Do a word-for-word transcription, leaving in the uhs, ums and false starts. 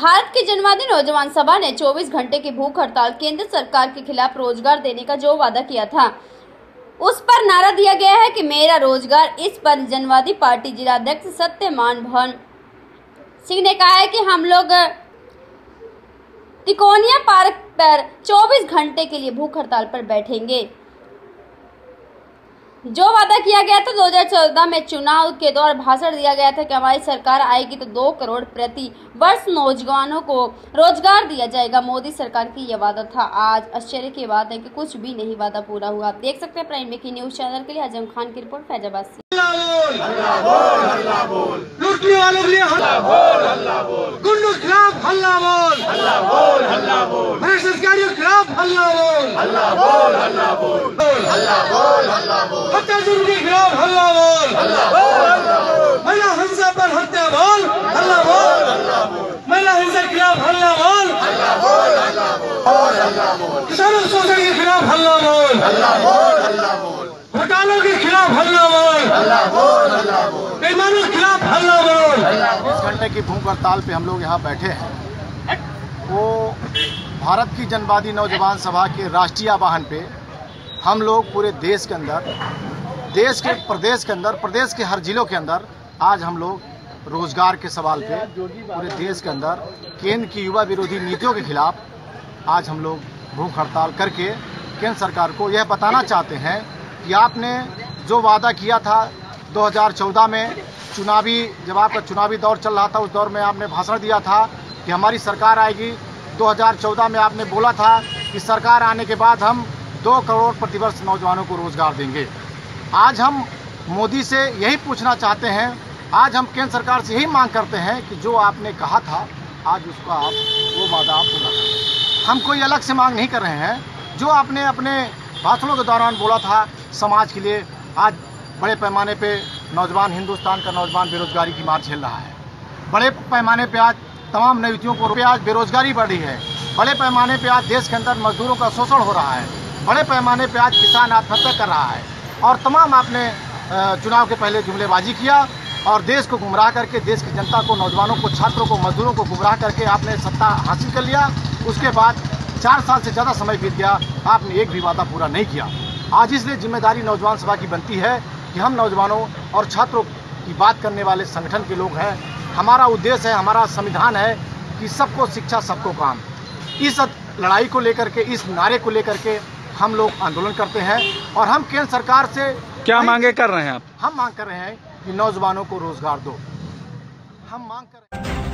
भारत की जनवादी नौजवान सभा ने चौबीस घंटे की भूख हड़ताल केंद्र सरकार के खिलाफ रोजगार देने का जो वादा किया था उस पर नारा दिया गया है कि मेरा रोजगार। इस पर जनवादी पार्टी जिलाध्यक्ष सत्यमान भवन सिंह ने कहा है कि हम लोग तिकोनिया पार्क पर चौबीस घंटे के लिए भूख हड़ताल पर बैठेंगे। जो वादा किया गया था दो हज़ार चौदह में चुनाव के दौरान भाषण दिया गया था कि हमारी सरकार आएगी तो दो करोड़ प्रति वर्ष नौजवानों को रोजगार दिया जाएगा। मोदी सरकार की यह वादा था। आज आश्चर्य की बात है कि कुछ भी नहीं वादा पूरा हुआ। आप देख सकते हैं प्राइम मेकी न्यूज चैनल के लिए आजम खान की रिपोर्ट फैजाबाद से। लूटने वालों के लिए हल्ला बोल, हल्ला बोल, गुंडों के खिलाफ हल्ला बोल, हल्ला बोल, हल्ला बोल, भ्रष्टाचारियों के खिलाफ हल्ला बोल, हल्ला बोल, हल्ला बोल, हल्ला बोल, हल्ला बोल, हत्याचोरों के खिलाफ हल्ला बोल, हल्ला बोल, हल्ला बोल, महिला हिंसा पर हत्या बोल, हल्ला बोल, हल्ला बोल, महिला हिंसा के खिलाफ हल्ला बोल, हल्ला बोल, हल्ला बोल, हल्ला बोल, किसानों शोषण के खिलाफ हल्ला बोल, हल्ला बोल, हल्ला बोल, घोटालों के खिलाफ हल्ला बोल, हल्ला बोल, हल्ला बोल, बेईमानों के खिलाफ हल्ला बोल। इस घंटे की भूख हड़ताल पे हम लोग यहाँ बैठे हैं। वो भारत की जनवादी नौजवान सभा के राष्ट्रीय आह्वान पे हम लोग पूरे देश के अंदर, देश के प्रदेश के अंदर, प्रदेश के हर जिलों के अंदर आज हम लोग रोजगार के सवाल पे पूरे देश के अंदर केंद्र की युवा विरोधी नीतियों के खिलाफ आज हम लोग भूख हड़ताल करके केंद्र सरकार को यह बताना चाहते हैं कि आपने जो वादा किया था दो हज़ार चौदह में चुनावी, जब आपका चुनावी दौर चल रहा था, उस दौर में आपने भाषण दिया था कि हमारी सरकार आएगी। दो हज़ार चौदह में आपने बोला था कि सरकार आने के बाद हम दो करोड़ प्रतिवर्ष नौजवानों को रोजगार देंगे। आज हम मोदी से यही पूछना चाहते हैं, आज हम केंद्र सरकार से यही मांग करते हैं कि जो आपने कहा था आज उसका आप वो वादा आप पूरा करें। हम कोई अलग से मांग नहीं कर रहे हैं। जो आपने अपने भाषणों के दौरान बोला था समाज के लिए, आज बड़े पैमाने पे नौजवान, हिंदुस्तान का नौजवान बेरोजगारी की मार झेल रहा है। बड़े पैमाने पे आज तमाम नई युवतियों को आज बेरोजगारी बढ़ी है। बड़े पैमाने पे आज देश के अंदर मजदूरों का शोषण हो रहा है। बड़े पैमाने पे आज किसान आत्महत्या कर रहा है। और तमाम आपने चुनाव के पहले जुमलेबाजी किया और देश को गुमराह करके, देश की जनता को, नौजवानों को, छात्रों को, मजदूरों को गुमराह करके आपने सत्ता हासिल कर लिया। उसके बाद चार साल से ज़्यादा समय बीत गया, आपने एक भी वादा पूरा नहीं किया। आज इसलिए जिम्मेदारी नौजवान सभा की बनती है कि हम नौजवानों और छात्रों की बात करने वाले संगठन के लोग हैं। हमारा उद्देश्य है, हमारा संविधान है कि सबको शिक्षा, सबको काम। इस लड़ाई को लेकर के, इस नारे को लेकर के हम लोग आंदोलन करते हैं और हम केंद्र सरकार से क्या मांगे कर रहे हैं आप? हम मांग कर रहे हैं कि नौजवानों को रोजगार दो। हम मांग कर रहे हैं